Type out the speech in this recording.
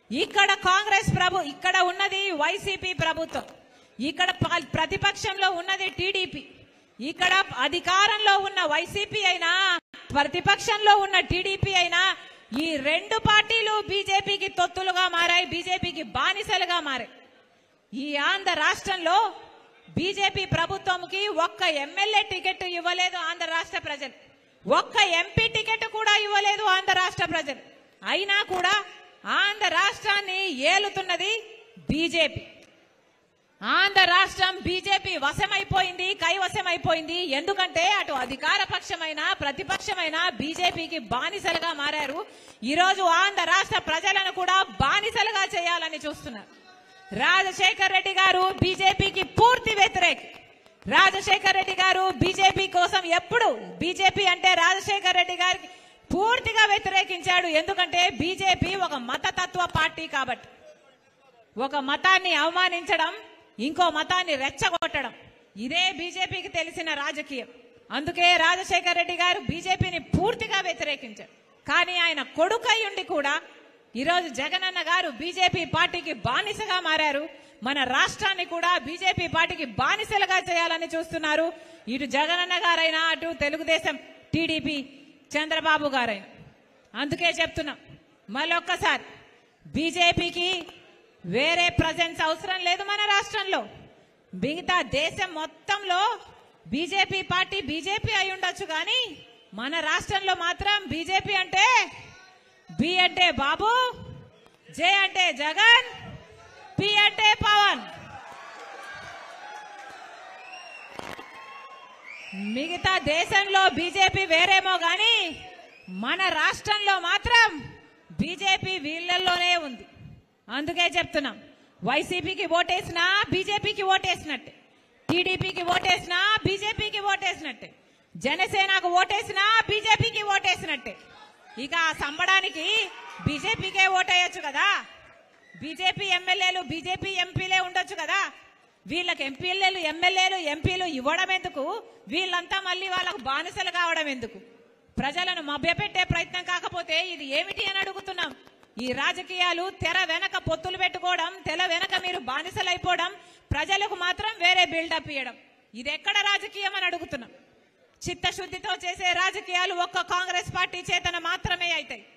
ఇక్కడ కాంగ్రెస్ ఇక్కడ ఉన్నది వైసీపీ ప్రభుత్వం, ఇక్కడ ప్రతిపక్షంలో ఉన్నది టీడీపీ. ఇక్కడ అధికారంలో ఉన్న వైసీపీ అయినా ప్రతిపక్షంలో ఉన్న టీడీపీ అయినా ఈ రెండు పార్టీలు బీజేపీకి తొత్తులుగా మారాయి, బీజేపీకి బానిసలుగా మారాయి. ఈ ఆంధ్ర రాష్ట్రంలో బీజేపీ ప్రభుత్వంకి ఒక్క ఎమ్మెల్యే టికెట్ ఇవ్వలేదు ఆంధ్ర రాష్ట్ర ప్రజలు, ఒక్క ఎంపీ టికెట్ కూడా ఇవ్వలేదు ఆంధ్ర రాష్ట్ర ప్రజలు. అయినా కూడా ఆంధ్ర రాష్ట్రాన్ని ఏలుతున్నది బీజేపీ. ఆంధ్ర రాష్ట్రం బీజేపీ వశమైపోయింది, కైవశమైపోయింది. ఎందుకంటే అటు అధికార పక్షమైన ప్రతిపక్షమైన బీజేపీకి బానిసలుగా మారారు. ఈరోజు ఆంధ్ర రాష్ట్ర ప్రజలను కూడా బానిసలుగా చేయాలని చూస్తున్నారు. రాజశేఖర్ రెడ్డి గారు బీజేపీకి పూర్తి వ్యతిరేకి. రాజశేఖర్ రెడ్డి గారు బీజేపీ కోసం ఎప్పుడు బీజేపీ అంటే రాజశేఖర్ రెడ్డి గారికి పూర్తిగా వ్యతిరేకించాడు. ఎందుకంటే బీజేపీ ఒక మతతత్వ పార్టీ కాబట్టి. ఒక మతాన్ని అవమానించడం, ఇంకో మతాన్ని రెచ్చగొట్టడం ఇదే బీజేపీకి తెలిసిన రాజకీయం. అందుకే రాజశేఖర్ రెడ్డి గారు బీజేపీని పూర్తిగా వ్యతిరేకించారు. కానీ ఆయన కొడుకై ఉండి కూడా ఈరోజు జగనన్న గారు బీజేపీ పార్టీకి బానిసగా మారారు. మన రాష్ట్రాన్ని కూడా బీజేపీ పార్టీకి బానిసలుగా చేయాలని చూస్తున్నారు. ఇటు జగనన్న గారైనా అటు తెలుగుదేశం టీడీపీ చంద్రబాబు గారైనా. అందుకే చెప్తున్నాం మళ్ళొక్కసారి, బీజేపీకి వేరే ప్రజెన్స్ అవసరం లేదు మన రాష్ట్రంలో. మిగతా దేశం మొత్తంలో బీజేపీ పార్టీ బీజేపీ అయి ఉండొచ్చు, కానీ మన రాష్ట్రంలో మాత్రం బీజేపీ అంటే బి అంటే బాబు, జే అంటే జగన్, పి అంటే పవన్. మిగతా దేశంలో బీజేపీ వేరేమో గాని మన రాష్ట్రంలో మాత్రం బీజేపీ వీళ్ళల్లోనే ఉంది. అందుకే చెప్తున్నాం, వైసీపీకి ఓటేసినా బీజేపీకి ఓటేసినట్టే, టీడీపీకి ఓటేసినా బీజేపీకి ఓటేసినట్టే, జనసేనకు ఓటేసినా బీజేపీకి ఓటేసినట్టే. ఇక సంబడానికి బీజేపీకే ఓటేయచ్చు కదా, బీజేపీ ఎమ్మెల్యేలు బీజేపీ ఎంపీలే ఉండొచ్చు కదా. వీళ్ళకి ఎమ్మెల్యేలు ఎంపీలు ఇవ్వడం ఎందుకు? వీళ్ళంతా మళ్ళీ వాళ్ళకు బానిసలు కావడం ఎందుకు? ప్రజలను మభ్యపెట్టే ప్రయత్నం కాకపోతే ఇది ఏమిటి అని అడుగుతున్నాం. ఈ రాజకీయాలు తెర వెనక పొత్తులు పెట్టుకోవడం, తెర వెనక మీరు బానిసలైపోవడం, ప్రజలకు మాత్రం వేరే బిల్డప్ ఇవ్వడం, ఇది ఎక్కడ రాజకీయం అని అడుగుతున్నాం. చిత్తశుద్ధితో చేసే రాజకీయాలు ఒక్క కాంగ్రెస్ పార్టీ చేతన మాత్రమే అవుతాయి.